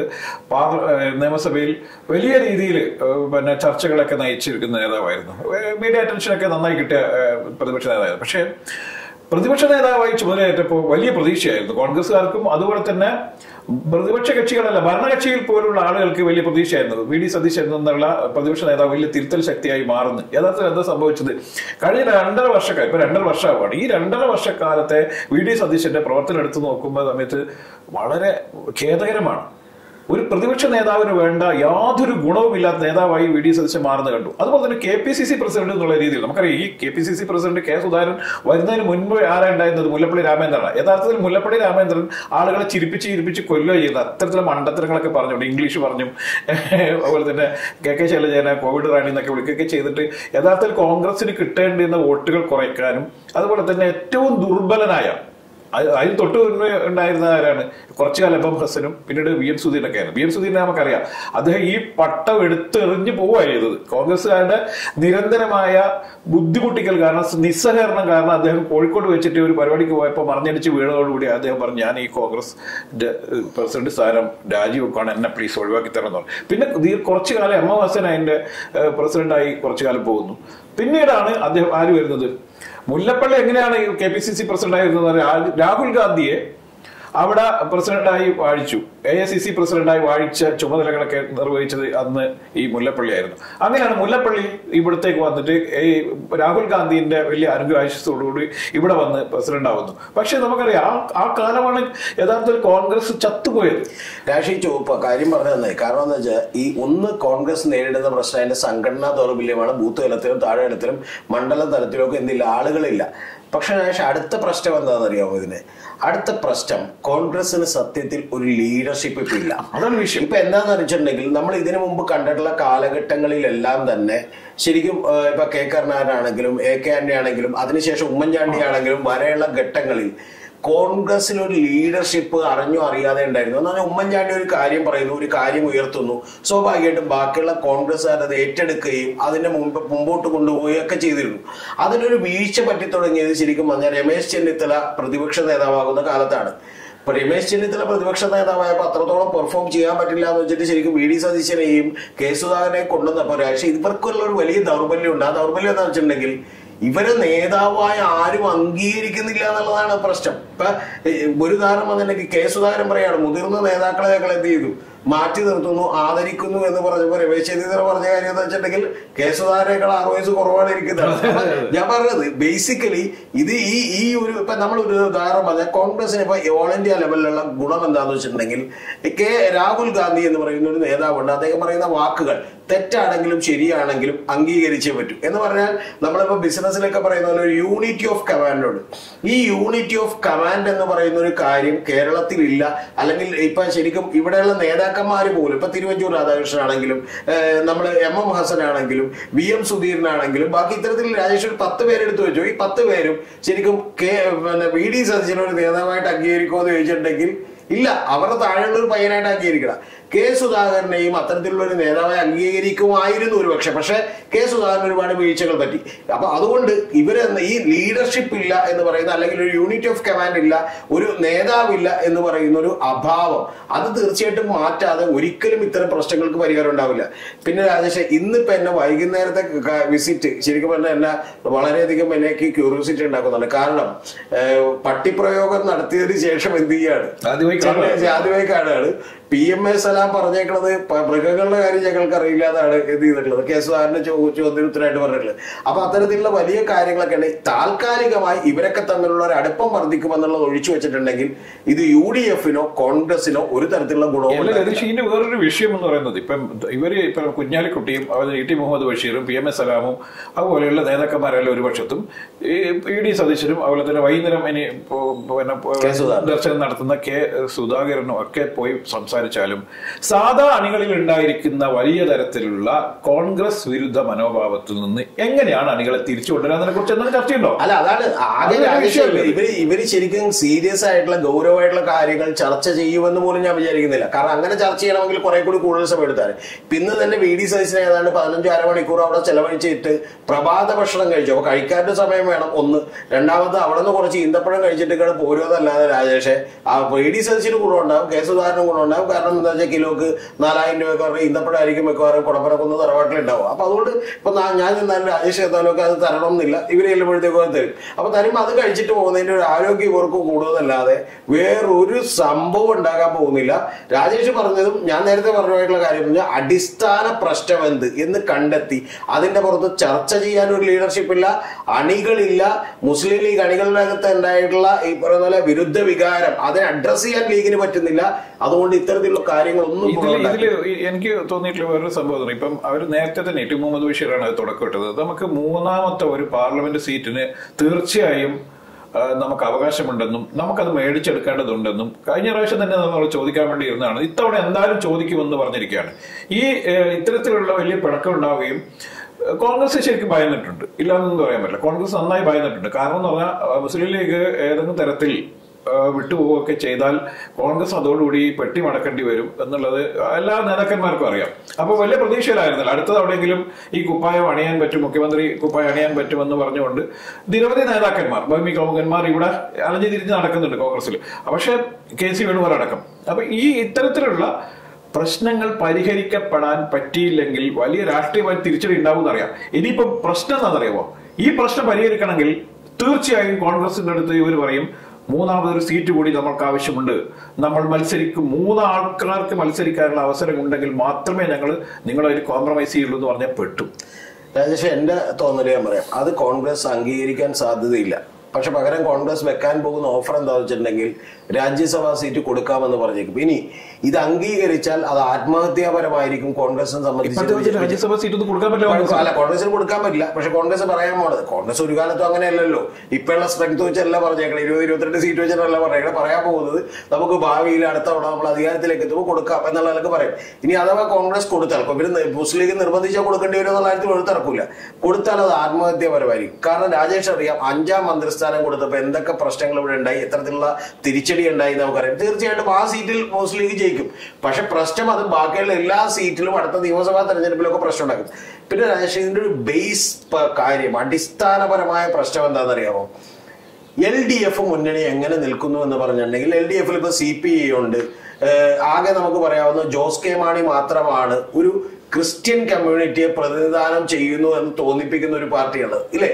നിയമസഭയിൽ വലിയ രീതിയിൽ പിന്നെ ചർച്ചകളൊക്കെ നയിച്ചിരിക്കുന്ന നേതാവായിരുന്നു. മീഡിയ അറ്റൻഷനൊക്കെ നന്നായി കിട്ടിയ പ്രതിപക്ഷ നേതാവായിരുന്നു. പക്ഷേ പ്രതിപക്ഷ നേതാവായി ചുമതലയേറ്റപ്പോൾ വലിയ പ്രതീക്ഷയായിരുന്നു കോൺഗ്രസ്സുകാർക്കും, അതുപോലെ തന്നെ പ്രതിപക്ഷ കക്ഷികളല്ല ഭരണകക്ഷിയിൽ പോലുള്ള ആളുകൾക്ക് വലിയ പ്രതീക്ഷയായിരുന്നു. വി ഡി സതീശൻ എന്നുള്ള പ്രതിപക്ഷ നേതാവ് വലിയ തിരുത്തൽ ശക്തിയായി മാറുന്നു. യഥാർത്ഥത്തിൽ എന്താ സംഭവിച്ചത്? കഴിഞ്ഞ രണ്ടര വർഷക്കാലം, ഇപ്പൊ രണ്ടര വർഷമാണ്, ഈ രണ്ടര വർഷക്കാലത്തെ വി ഡി സതീശന്റെ പ്രവർത്തനം എടുത്തു നോക്കുമ്പോൾ സമയത്ത് വളരെ ഖേദകരമാണ്. ഒരു പ്രതിപക്ഷ നേതാവിന് വേണ്ട യാതൊരു ഗുണവുമില്ലാത്ത നേതാവായി വി ഡി സതീശൻ മാറുന്ന കണ്ടു. അതുപോലെ തന്നെ K P C C president എന്നുള്ള രീതിയിൽ നമുക്കറിയാം, ഈ K P C C president K Sudhakaran വരുന്നതിന് മുൻപ് ആരാണ്ടായിരുന്നത് മുല്ലപ്പള്ളി രാമേന്ദ്രനാണ്. യഥാർത്ഥത്തിൽ മുല്ലപ്പള്ളി രാമേന്ദ്രൻ ആളുകളെ ചിരിപ്പിച്ച് ചിരിപ്പിച്ച് കൊല്ലുക ചെയ്യുന്നത് അത്തരത്തിലുള്ള മണ്ടത്തരങ്ങളൊക്കെ പറഞ്ഞുകൊണ്ട് ഇംഗ്ലീഷ് പറഞ്ഞും അതുപോലെ തന്നെ കെ കെ ശൈലജേനെ കോവിഡ് റാണി എന്നൊക്കെ വിളിക്കുകയൊക്കെ ചെയ്തിട്ട് യഥാർത്ഥത്തിൽ കോൺഗ്രസിന് കിട്ടേണ്ടിയിരുന്ന വോട്ടുകൾ കുറയ്ക്കാനും, അതുപോലെ തന്നെ ഏറ്റവും ദുർബലനായ അതിന് തൊട്ട് മുന്നേ ഉണ്ടായിരുന്ന ആരാണ് കുറച്ചു കാലം എം എം ഹസനും പിന്നീട് വി എം സുധീരനൊക്കെ ആയിരുന്നു. വി എം സുധീരനെ നമുക്കറിയാം, അദ്ദേഹം ഈ പട്ടം എടുത്തെറിഞ്ഞു പോവുകയായിരുന്നത്. കോൺഗ്രസ്സുകാരുടെ നിരന്തരമായ ബുദ്ധിമുട്ടിക്കൽ കാരണം, നിസ്സഹകരണം കാരണം അദ്ദേഹം കോഴിക്കോട് വെച്ചിട്ട് ഒരു പരിപാടിക്ക് പോയപ്പോൾ മറിഞ്ഞടിച്ച് വീണതോടുകൂടി അദ്ദേഹം പറഞ്ഞു, ഞാൻ ഈ കോൺഗ്രസ് പ്രസിഡന്റ് സ്ഥാനം രാജിവെക്കുകയാണ്, എന്നെ പ്ലീസ് ഒഴിവാക്കി തരണം എന്ന് പറഞ്ഞു. പിന്നെ കുറച്ചു കാലം എം എം ഹസൻ അതിന്റെ പ്രസിഡന്റായി കുറച്ചു കാലം പോകുന്നു. പിന്നീടാണ് അദ്ദേഹം ആര് വരുന്നത്, മുല്ലപ്പള്ളി എങ്ങനെയാണ് K P C C president ആയിരുന്നത്, രാഹുൽ ഗാന്ധിയെ അവിടെ പ്രസിഡന്റായി വാഴിച്ചു. എ ഐ സി സി പ്രസിഡന്റായി വാഴിച്ച ചുമതലകളൊക്കെ നിർവഹിച്ചത് അന്ന് ഈ മുല്ലപ്പള്ളി ആയിരുന്നു. അങ്ങനെയാണ് മുല്ലപ്പള്ളി ഇവിടത്തേക്ക് വന്നിട്ട് ഈ രാഹുൽ ഗാന്ധിന്റെ വലിയ അനുഗ്രഹാശത്തോടുകൂടി ഇവിടെ വന്ന് പ്രസിഡന്റ് ആവുന്നു. പക്ഷെ നമുക്കറിയാം ആ ആ കാലമാണ് യഥാർത്ഥത്തിൽ കോൺഗ്രസ് ചത്തുപോയത്. രാഷ്ട്രീയ ചുവപ്പ് കാര്യം പറഞ്ഞു തന്നെ. കാരണം എന്താ വെച്ചാൽ ഈ ഒന്ന് കോൺഗ്രസ് നേരിടുന്ന പ്രശ്നം അതിന്റെ സംഘടനാ ദൗർബല്യമാണ്. ബൂത്ത് തലത്തിലും താഴെ തലത്തിലും മണ്ഡലം തലത്തിലും ഒക്കെ എന്തില്ല, ആളുകളില്ല. പക്ഷെ അടുത്ത പ്രശ്നം എന്താണെന്ന് അറിയാമോ? ഇതിന് അടുത്ത പ്രശ്നം കോൺഗ്രസിന് സത്യത്തിൽ ഒരു ലീഡർഷിപ്പ് ഇപ്പൊ ഇല്ല. അതാണ് വിഷയം. ഇപ്പൊ എന്താന്ന് വെച്ചിട്ടുണ്ടെങ്കിൽ നമ്മൾ ഇതിനു മുമ്പ് കണ്ടിട്ടുള്ള കാലഘട്ടങ്ങളിലെല്ലാം തന്നെ ശരിക്കും ഇപ്പൊ കെ കരുണാകരനാണെങ്കിലും എ കെ ആന്റണി ആണെങ്കിലും അതിനുശേഷം ഉമ്മൻചാണ്ടി ആണെങ്കിലും വരെയുള്ള ഘട്ടങ്ങളിൽ കോൺഗ്രസിൽ ഒരു ലീഡർഷിപ്പ് അറിഞ്ഞോ അറിയാതെ ഉണ്ടായിരുന്നു. എന്ന് പറഞ്ഞാൽ ഉമ്മൻചാണ്ടി ഒരു കാര്യം പറയുന്നു, ഒരു കാര്യം ഉയർത്തുന്നു, സ്വാഭാവികമായിട്ടും ബാക്കിയുള്ള കോൺഗ്രസ്സുകാർ അത് ഏറ്റെടുക്കുകയും അതിന്റെ മുമ്പ് മുമ്പോട്ട് കൊണ്ടുപോവുകയൊക്കെ ചെയ്തിരുന്നു. അതിനൊരു വീഴ്ച പറ്റി തുടങ്ങിയത് ശരിക്കും പറഞ്ഞാൽ രമേശ് ചെന്നിത്തല പ്രതിപക്ഷ നേതാവാകുന്ന കാലത്താണ്. ഇപ്പൊ രമേശ് ചെന്നിത്തല പ്രതിപക്ഷ നേതാവായപ്പോൾ അത്രത്തോളം പെർഫോം ചെയ്യാൻ പറ്റില്ല എന്ന് വെച്ചിട്ട് ശരിക്കും വി ഡി സതീശനെയും കെ സുധാകരനെയും കൊണ്ടുവന്നപ്പോൾ പക്ഷേ ഇവർക്കുള്ള ഒരു വലിയ ദൗർബല്യം ഉണ്ട്. ആ ദൗർബല്യം എന്താ വെച്ചിട്ടുണ്ടെങ്കിൽ ഇവരെ നേതാവായ ആരും അംഗീകരിക്കുന്നില്ല എന്നുള്ളതാണ് പ്രശ്നം. ഇപ്പൊ ഒരു ഉദാഹരണം വന്നിട്ടുണ്ടെങ്കിൽ കെ സുധാകരൻ പറയാണ് മുതിർന്ന നേതാക്കളെ ഞങ്ങൾ എന്ത് ചെയ്തു മാറ്റി നിർത്തുന്നു, ആദരിക്കുന്നു എന്ന് പറഞ്ഞപ്പോ രമേശ് ചെന്നിത്തല പറഞ്ഞ കാര്യം എന്ന് വെച്ചിട്ടുണ്ടെങ്കിൽ കെ സുധാകരനേക്കാൾ ആറ് വയസ്സ് കുറവാണ് ഇരിക്കുന്നത്. ഞാൻ പറഞ്ഞത് ബേസിക്കലി ഇത് ഈ ഈ ഒരു ഇപ്പൊ നമ്മൾ ഒരു ഉദാഹരണം പറഞ്ഞാൽ കോൺഗ്രസിന് ഇപ്പൊ ഓൾ ഇന്ത്യ ലെവലിലുള്ള ഗുണം എന്താന്ന് വെച്ചിട്ടുണ്ടെങ്കിൽ കെ രാഹുൽ ഗാന്ധി എന്ന് പറയുന്ന ഒരു നേതാവുണ്ട്. അദ്ദേഹം പറയുന്ന വാക്കുകൾ തെറ്റാണെങ്കിലും ശരിയാണെങ്കിലും അംഗീകരിച്ചേ പറ്റൂ എന്ന് പറഞ്ഞാൽ നമ്മളിപ്പോ ബിസിനസ്സിലൊക്കെ പറയുന്ന പോലെ ഒരു യൂണിറ്റി ഓഫ് കമാൻഡ് ഉണ്ട്. ഈ യൂണിറ്റി ഓഫ് കമാൻഡ് എന്ന് പറയുന്ന ഒരു കാര്യം കേരളത്തിൽ ഇല്ല. അല്ലെങ്കിൽ ഇപ്പൊ ശരിക്കും ഇവിടെയുള്ള നേതാക്കന്മാര് പോലും ഇപ്പൊ തിരുവഞ്ചൂർ രാധാകൃഷ്ണൻ ആണെങ്കിലും നമ്മള് എം എം ഹസൻ ആണെങ്കിലും വി എം സുധീരനാണെങ്കിലും ബാക്കി ഇത്തരത്തിൽ രാജേഷ് ഒരു പത്ത് പേരെടുത്ത് വെച്ചു. ഈ പത്ത് പേരും ശരിക്കും കെ പിന്നെ വി ഡി സതീശനെ ഒരു നേതാവായിട്ട് അംഗീകരിക്കുമോ എന്ന് ചോദിച്ചിട്ടുണ്ടെങ്കിൽ ഇല്ല, അവരുടെ താഴെയുള്ള ഒരു പയ്യനായിട്ട് അംഗീകരിക്കണം. കെ സുധാകരനെയും അത്തരത്തിലുള്ള ഒരു നേതാവായി അംഗീകരിക്കുമായിരുന്നു ഒരു പക്ഷെ. പക്ഷെ കെ സുധാകരൻ ഒരുപാട് വീഴ്ചകൾ പറ്റി. അപ്പൊ അതുകൊണ്ട് ഇവര് ഈ ലീഡർഷിപ്പ് ഇല്ല എന്ന് പറയുന്ന അല്ലെങ്കിൽ ഒരു യൂണിറ്റി ഓഫ് കമാൻഡ് ഇല്ല, ഒരു നേതാവില്ല എന്ന് പറയുന്ന ഒരു അഭാവം അത് തീർച്ചയായിട്ടും മാറ്റാതെ ഒരിക്കലും ഇത്തരം പ്രശ്നങ്ങൾക്ക് പരിഹാരം ഉണ്ടാവില്ല. പിന്നെ രാജേഷ് ഇന്നിപ്പോ എന്നെ വൈകുന്നേരത്തെ വിസിറ്റ് ശരിക്കും പറഞ്ഞാൽ എന്നെ വളരെയധികം എനിക്ക് ക്യൂരിയോസിറ്റി ഉണ്ടാക്കുന്നുണ്ട്. കാരണം പട്ടിപ്രയോഗം നടത്തിയതിനു ശേഷം എന്ത് ചെയ്യാണ് ആദ്യമായി കാണുകയാണ് പി എം എ സലാം പറഞ്ഞേക്കുന്നത് മൃഗങ്ങളുടെ കാര്യം ഞങ്ങൾക്ക് അറിയില്ല എന്നാണ് എന്ത് ചെയ്തിട്ടുള്ളത് കെ സുധാകരന്റെ ചോദ്യോത്തരമായിട്ട് പറഞ്ഞിട്ടുള്ളത്. അപ്പൊ അത്തരത്തിലുള്ള വലിയ കാര്യങ്ങളൊക്കെ ഉണ്ട്. താൽക്കാലികമായി ഇവരൊക്കെ തമ്മിലുള്ള ഒരു അടുപ്പം വർദ്ധിക്കുമെന്നുള്ളത് ഒഴിച്ചു വെച്ചിട്ടുണ്ടെങ്കിൽ ഇത് യു ഡി എഫിനോ കോൺഗ്രസിനോ ഒരു തരത്തിലുള്ള ഗുണവും. ഇതിന്റെ വേറൊരു വിഷയം എന്ന് പറയുന്നത് ഇപ്പം ഇവര് ഇപ്പൊ കുഞ്ഞാലിക്കുട്ടിയും ഇ ടി മുഹമ്മദ് ബഷീറും പി എം എ സലാമും അതുപോലെയുള്ള നേതാക്കന്മാരെല്ലാം ഒരു പക്ഷത്തും ഇ ഡി സതീശനും അതുപോലെ തന്നെ വൈകുന്നേരം ഇനി പിന്നെ ദർശനം നടത്തുന്ന കെ സുധാകരനും ഒക്കെ പോയി സംസാരിച്ചാലും സാധാ അണികളിൽ ഉണ്ടായിരിക്കുന്ന വലിയ തരത്തിലുള്ള കോൺഗ്രസ് വിരുദ്ധ മനോഭാവത്തിൽ നിന്ന് എങ്ങനെയാണ് അണികളെ തിരിച്ചു കൊണ്ടുവരാതിനെ കുറിച്ച് എന്താണ് ചർച്ചയുണ്ടോ? അല്ല, അതാണ് ആകെ ഇവര് ഇവര് ശരിക്കും സീരിയസ് ആയിട്ടുള്ള ഗൗരവമായിട്ടുള്ള കാര്യങ്ങൾ ചർച്ച ചെയ്യുമെന്ന് പോലും ഞാൻ വിചാരിക്കുന്നില്ല. കാരണം അങ്ങനെ ചർച്ച ചെയ്യണമെങ്കിൽ കുറെ കൂടി കൂടുതൽ സമയം എടുത്താൽ ഇന്ന് തന്നെ വി ഡി സതീശനെ ഏതാണ്ട് പതിനഞ്ചോ അരമണിക്കൂർ അവിടെ ചെലവഴിച്ചിട്ട് പ്രഭാത ഭക്ഷണം കഴിച്ചു. അപ്പൊ കഴിക്കാൻ്റെ സമയം വേണം ഒന്ന്. രണ്ടാമത് അവിടെ നിന്ന് കുറച്ച് ഈന്തപ്പഴം കഴിച്ചിട്ട് പോരുവതല്ലാതെ രാജേഷെ ആ വി ഡി സതീശന് ഗുണമുണ്ടാവും, കെ സുധാകരനും ഗുണമുണ്ടാവും. കാരണം എന്താ വെച്ചാൽ കിലോക്ക് നാലായിരം രൂപ പറഞ്ഞാൽ ഈന്തപ്പഴമായിരിക്കും മിക്കവാറും കുടപ്പനക്കൊന്ന് തറവാട്ടിലുണ്ടാവും. അപ്പൊ അതുകൊണ്ട് ഇപ്പൊ ഞാൻ നിന്നാലും രാജേഷ് എത്താനൊക്കെ അത് തരണം എന്നില്ല, ഇവര് ചെല്ലുമ്പോഴത്തേക്കും അത് തരും. അപ്പൊ തരുമ്പോൾ അത് കഴിച്ചിട്ട് പോകുന്നതിന്റെ ഒരു ആരോഗ്യം ഇവർക്ക് കൂടുതലല്ലാതെ വേറൊരു സംഭവം ഉണ്ടാകാൻ പോകുന്നില്ല. രാജേഷ് പറഞ്ഞതും ഞാൻ നേരത്തെ പറഞ്ഞതായിട്ടുള്ള കാര്യം പറഞ്ഞാൽ അടിസ്ഥാന പ്രശ്നം എന്ത് എന്ന് കണ്ടെത്തി അതിന്റെ പുറത്ത് ചർച്ച ചെയ്യാൻ ഒരു ലീഡർഷിപ്പ് ഇല്ല, അണികളില്ല. മുസ്ലിം ലീഗ് അണികളുടെ അകത്ത് ഉണ്ടായിട്ടുള്ള ഈ പറയുന്ന പോലെ വിരുദ്ധ വികാരം അതിനെ അഡ്രസ് ചെയ്യാൻ ലീഗിന് പറ്റുന്നില്ല. അതുകൊണ്ട് ഇത്തരത്തിലുള്ള കാര്യങ്ങളൊന്നും ഇതില് എനിക്ക് തോന്നിയിട്ടുള്ള വേറൊരു സംഭവം ഇപ്പം അവർ നേരത്തെ തന്നെ ടി മുഹമ്മദ് ബഷീറാണ് അത് തുടക്കമിട്ടത്. നമുക്ക് മൂന്നാമത്തെ ഒരു പാർലമെന്റ് സീറ്റിന് തീർച്ചയായും നമുക്ക് അവകാശമുണ്ടെന്നും നമുക്കത് മേടിച്ചെടുക്കേണ്ടതുണ്ടെന്നും കഴിഞ്ഞ പ്രാവശ്യം തന്നെ നമ്മൾ ചോദിക്കാൻ വേണ്ടി ഇരുന്നതാണ്. ഇത്തവണ എന്തായാലും ചോദിക്കുമെന്ന് പറഞ്ഞിരിക്കുകയാണ്. ഈ ഇത്തരത്തിലുള്ള വലിയ പിണക്കം ഉണ്ടാവുകയും കോൺഗ്രസ് ശരിക്കും ഭയന്നിട്ടുണ്ട്, ഇല്ലാന്നൊന്നും പറയാൻ പറ്റില്ല. കോൺഗ്രസ് നന്നായി ഭയന്നിട്ടുണ്ട്. കാരണം എന്ന് പറഞ്ഞാൽ മുസ്ലിം ലീഗ് ഏതെങ്കിലും തരത്തിൽ വിട്ടുപോവുകയൊക്കെ ചെയ്താൽ കോൺഗ്രസ് അതോടുകൂടി പെട്ടി മടക്കേണ്ടി വരും എന്നുള്ളത് എല്ലാ നേതാക്കന്മാർക്കും അറിയാം. അപ്പൊ വലിയ പ്രതീക്ഷയിലായിരുന്നല്ലോ അടുത്ത തവണയെങ്കിലും ഈ കുപ്പായം അണിയാൻ പറ്റും, മുഖ്യമന്ത്രി കുപ്പായം അണിയാൻ പറ്റുമെന്ന് പറഞ്ഞുകൊണ്ട് നിരവധി നേതാക്കന്മാർ ഭൂമി കൗമുകന്മാർ ഇവിടെ അലഞ്ഞു തിരിഞ്ഞ് നടക്കുന്നുണ്ട് കോൺഗ്രസിൽ, പക്ഷെ കെ സി വേണുഗോപാൽ അടക്കം. അപ്പൊ ഈ ഇത്തരത്തിലുള്ള പ്രശ്നങ്ങൾ പരിഹരിക്കപ്പെടാൻ പറ്റിയില്ലെങ്കിൽ വലിയ രാഷ്ട്രീയമായി തിരിച്ചടി ഉണ്ടാവും എന്നറിയാം. ഇനിയിപ്പോ പ്രശ്നം എന്താണെന്നറിയാമോ? ഈ പ്രശ്നം പരിഹരിക്കണമെങ്കിൽ തീർച്ചയായും കോൺഗ്രസിന്റെ അടുത്ത് ഇവർ പറയും മൂന്നാമതൊരു സീറ്റ് കൂടി നമ്മൾക്ക് ആവശ്യമുണ്ട്, നമ്മൾ മത്സരിക്കും, മൂന്ന് ആൾക്കാർക്ക് മത്സരിക്കാനുള്ള അവസരം ഉണ്ടെങ്കിൽ മാത്രമേ ഞങ്ങൾ നിങ്ങളതിൽ കോംപ്രമൈസ് ചെയ്യുള്ളൂ എന്ന് പറഞ്ഞാൽ പെട്ടു. രാജേഷ് എന്റെ തോന്നല് ഞാൻ പറയാം, അത് കോൺഗ്രസ് അംഗീകരിക്കാൻ സാധ്യതയില്ല. പക്ഷെ പകരം കോൺഗ്രസ് വെക്കാൻ പോകുന്ന ഓഫർ എന്താണെന്ന് വെച്ചിട്ടുണ്ടെങ്കിൽ രാജ്യസഭാ സീറ്റ് കൊടുക്കാമെന്ന് പറഞ്ഞേക്കും. ഇനി ഇത് അംഗീകരിച്ചാൽ അത് ആത്മഹത്യാപരമായിരിക്കും കോൺഗ്രസിനെ സംബന്ധിച്ച്. രാജ്യസഭാ സീറ്റ് ഒന്നും കൊടുക്കാൻ പറ്റില്ല. അല്ല, കോൺഗ്രസിന് കൊടുക്കാൻ പറ്റില്ല. പക്ഷെ കോൺഗ്രസ് പറയാൻ പോണത് കോൺഗ്രസ് ഒരു കാലത്തും അങ്ങനെയല്ലല്ലോ. ഇപ്പോഴുള്ള സ്ട്രെങ്ത് വെച്ചല്ല പറഞ്ഞേക്കണം, ഇരുപത് ഇരുപത്തിരണ്ട് സീറ്റ് വെച്ചിട്ടല്ല പറഞ്ഞേക്കണം. പറയാൻ പോകുന്നത് നമുക്ക് ഭാവിയിൽ അടുത്ത തവണ നമ്മൾ അധികാരത്തിലേക്ക് എത്തുമ്പോൾ കൊടുക്കാം എന്നുള്ള ആൾക്ക് പറയും. ഇനി അഥവാ കോൺഗ്രസ് കൊടുത്താൽ ഇവര് മുസ്ലിം ലീഗ് നിർബന്ധിച്ചാൽ കൊടുക്കേണ്ടി വരും എന്നുള്ള കാര്യത്തിൽ എഴുത്തിറക്കൂല. കൊടുത്താൽ അത് ആത്മഹത്യാപരമായിരിക്കും. കാരണം രാജേഷ് അറിയാം, അഞ്ചാം മന്ത്രിസ്ഥാനം കൊടുത്തപ്പോൾ എന്തൊക്കെ പ്രശ്നങ്ങൾ ഇവിടെ ഉണ്ടായി, എത്തരത്തിലുള്ള തിരിച്ചടി ഉണ്ടായി നമുക്കറിയാം. തീർച്ചയായിട്ടും ആ സീറ്റിൽ മുസ്ലിം ലീഗ് ജയിക്കും. പക്ഷെ പ്രശ്നം അത് ബാക്കിയുള്ള എല്ലാ സീറ്റിലും അടുത്ത നിയമസഭാ തെരഞ്ഞെടുപ്പിലൊക്കെ പ്രശ്നം ഉണ്ടാക്കും. പിന്നെ രാജേഷ് ഇതിന്റെ ഒരു ബേസ് കാര്യം, അടിസ്ഥാനപരമായ പ്രശ്നം എന്താണെന്നറിയാമോ? എൽ ഡി എഫ് മുന്നണി എങ്ങനെ നിൽക്കുന്നു എന്ന് പറഞ്ഞിട്ടുണ്ടെങ്കിൽ എൽ ഡി എഫിൽ ഇപ്പൊ സി പി ഐ ഉണ്ട്. ആകെ നമുക്ക് പറയാവുന്ന ജോസ് കെ മാണി മാത്രമാണ് ഒരു ക്രിസ്ത്യൻ കമ്മ്യൂണിറ്റിയെ പ്രതിനിധാനം ചെയ്യുന്നു എന്ന് തോന്നിപ്പിക്കുന്ന ഒരു പാർട്ടിയാണ് ഇല്ലേ?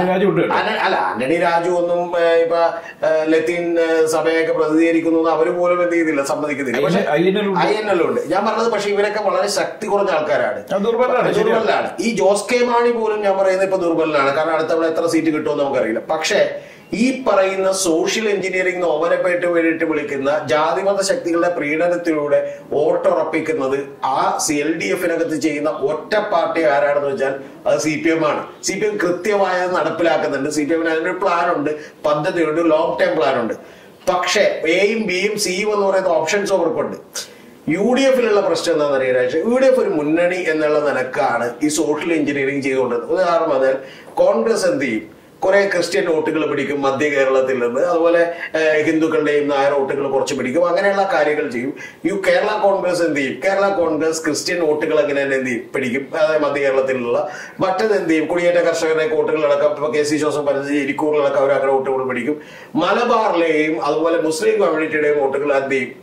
അല്ല, ആന്റണി രാജു ഒന്നും ഇപ്പൊ ലത്തീൻ സഭയൊക്കെ പ്രതിനിധീകരിക്കുന്നു അവര് പോലും എന്ത് ചെയ്തില്ല, സമ്മതിക്കുന്നില്ല. പക്ഷെ ഐ എൻ എൽ ഉണ്ട്. ഞാൻ പറഞ്ഞത് പക്ഷെ ഇവരൊക്കെ വളരെ ശക്തി കുറഞ്ഞ ആൾക്കാരാണ്, ദുർബലരാണ്. ഈ ജോസ് കെ മാണി പോലും ഞാൻ പറയുന്നത് ഇപ്പൊ ദുർബലനാണ്. കാരണം അടുത്തവണ എത്ര സീറ്റ് കിട്ടുമെന്ന് നമുക്കറിയില്ല. പക്ഷെ ഈ പറയുന്ന സോഷ്യൽ എഞ്ചിനീയറിംഗ് ഓമനപ്പേട്ട് വേണ്ടിയിട്ട് വിളിക്കുന്ന ജാതിമത ശക്തികളുടെ പ്രീണനത്തിലൂടെ വോട്ടുറപ്പിക്കുന്നത് ആ സി എൽ ഡി എഫിനകത്ത് ചെയ്യുന്ന ഒറ്റ പാർട്ടി ആരാണെന്ന് വെച്ചാൽ അത് സി പി എം ആണ്. സി പി എം കൃത്യമായത് നടപ്പിലാക്കുന്നുണ്ട്. സി പി എമ്മിന് അതിനൊരു പ്ലാനുണ്ട്, പദ്ധതിയുണ്ട്, ലോങ് ടൈം പ്ലാൻ ഉണ്ട്. പക്ഷെ എയും ബിയും സിയും എന്ന് പറയുന്ന ഓപ്ഷൻസ് അവർക്കുണ്ട്. യു ഡി എഫിലുള്ള പ്രശ്നം എന്താണെന്ന് അറിയാൻ യു ഡി എഫ് ഒരു മുന്നണി എന്നുള്ള നിലക്കാണ് ഈ സോഷ്യൽ എഞ്ചിനീയറിംഗ് ചെയ്തുകൊണ്ടിരുന്നത്. ഉദാഹരണം പറഞ്ഞാൽ കോൺഗ്രസ് എന്ത് ചെയ്യും, കുറെ ക്രിസ്ത്യൻ വോട്ടുകൾ പിടിക്കും മധ്യ കേരളത്തിൽ നിന്ന്, അതുപോലെ ഹിന്ദുക്കളുടെയും നായർ വോട്ടുകൾ കുറച്ച് പിടിക്കും, അങ്ങനെയുള്ള കാര്യങ്ങൾ ചെയ്യും. യു കേരള കോൺഗ്രസ് എന്ത് ചെയ്യും, കേരള കോൺഗ്രസ് ക്രിസ്ത്യൻ വോട്ടുകൾ അങ്ങനെ തന്നെ എന്ത് ചെയ്യും, പിടിക്കും. അതായത് മധ്യ കേരളത്തിലുള്ള. മറ്റത് എന്ത് ചെയ്യും, കുടിയേറ്റ കർഷകരുടെ വോട്ടുകളടക്കം ഇപ്പൊ കെ സി ജോസഫ് പറഞ്ഞ ഇരിക്കൂറിലടക്കം അവർ അങ്ങനെ വോട്ടുകൾ പിടിക്കും. മലബാറിലെയും അതുപോലെ മുസ്ലിം കമ്മ്യൂണിറ്റിയുടെയും വോട്ടുകൾ എന്ത് ചെയ്യും,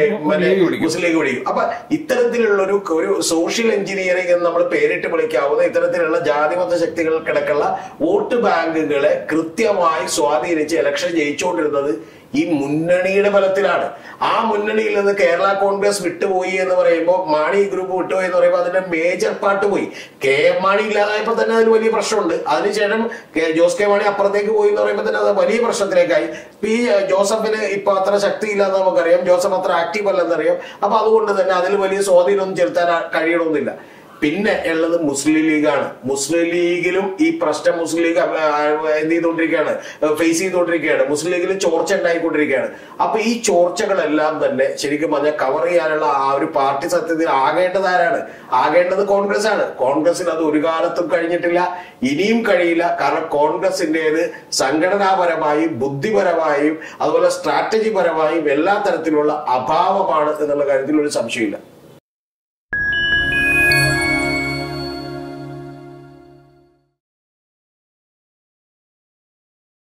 മുസ്ലിം ലീഗ് പിടിക്കും. അപ്പൊ ഇത്തരത്തിലുള്ള ഒരു ഒരു സോഷ്യൽ എഞ്ചിനീയറിംഗ് എന്ന് നമ്മൾ പേരിട്ട് വിളിക്കാവുന്ന ഇത്തരത്തിലുള്ള ജാതിമത ശക്തികൾക്കിടക്കുള്ള വോട്ട് ബാങ്കുകളെ കൃത്യമായി സ്വാധീനിച്ച് ഇലക്ഷൻ ജയിച്ചുകൊണ്ടിരുന്നത് ഈ മുന്നണിയുടെ ബലത്തിലാണ്. ആ മുന്നണിയിൽ നിന്ന് കേരള കോൺഗ്രസ് വിട്ടുപോയി എന്ന് പറയുമ്പോൾ, മാണി ഗ്രൂപ്പ് വിട്ടുപോയി എന്ന് പറയുമ്പോൾ അതിന്റെ മേജർ പാർട്ട് പോയി. കെ എം മാണി ഇല്ലാതായപ്പോൾ തന്നെ അതിന് വലിയ പ്രശ്നമുണ്ട്. അതിനുശേഷം ജോസ് കെ മാണി അപ്പുറത്തേക്ക് പോയി എന്ന് പറയുമ്പോൾ തന്നെ അത് വലിയ പ്രശ്നത്തിലേക്കായി. പി ജോസഫിന് ഇപ്പൊ അത്ര ശക്തിയില്ലാന്ന് നമുക്കറിയാം, ജോസഫ് അത്ര ആക്റ്റീവ് അല്ലെന്നറിയാം. അപ്പൊ അതുകൊണ്ട് തന്നെ അതിൽ വലിയ സ്വാധീനമൊന്നും ചെലുത്താൻ കഴിയണമെന്നില്ല. പിന്നെ ഉള്ളത് മുസ്ലിം ലീഗാണ്. മുസ്ലിം ലീഗിലും ഈ പ്രശ്നം മുസ്ലിം ലീഗ് എന്ത് ചെയ്തുകൊണ്ടിരിക്കുകയാണ്, ഫേസ് ചെയ്തുകൊണ്ടിരിക്കുകയാണ്. മുസ്ലിം ലീഗിൽ ചോർച്ച ഉണ്ടായിക്കൊണ്ടിരിക്കുകയാണ്. അപ്പൊ ഈ ചോർച്ചകളെല്ലാം തന്നെ ശരിക്കും പറഞ്ഞാൽ കവർ ചെയ്യാനുള്ള ആ ഒരു പാർട്ടി സത്യത്തിൽ ആകേണ്ടത് ആരാണ്? ആകേണ്ടത് കോൺഗ്രസ് ആണ്. കോൺഗ്രസിന് അത് ഒരു കാലത്തും കഴിഞ്ഞിട്ടില്ല, ഇനിയും കഴിയില്ല. കാരണം കോൺഗ്രസിന്റേത് സംഘടനാപരമായും ബുദ്ധിപരമായും അതുപോലെ സ്ട്രാറ്റജി പരമായും എല്ലാ തരത്തിലുള്ള അഭാവമാണ് എന്നുള്ള കാര്യത്തിൽ ഒരു സംശയമില്ല.